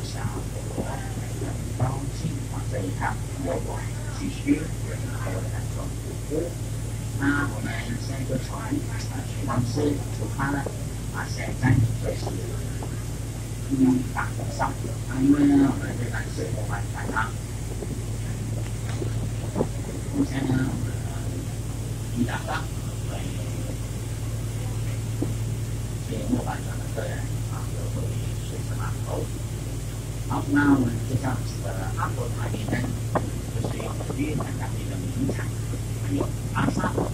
下我高兴往这一趟，我继续和我的感受。那我们现在就从水光寺出发了，现在就是大河上，因为呢我们这段是晚上，现在呢我们一大早会去末班船的客人就会随时码头。好，那我们介绍几个阿婆茶叶呢，就是用越南当地的名产，还有阿萨。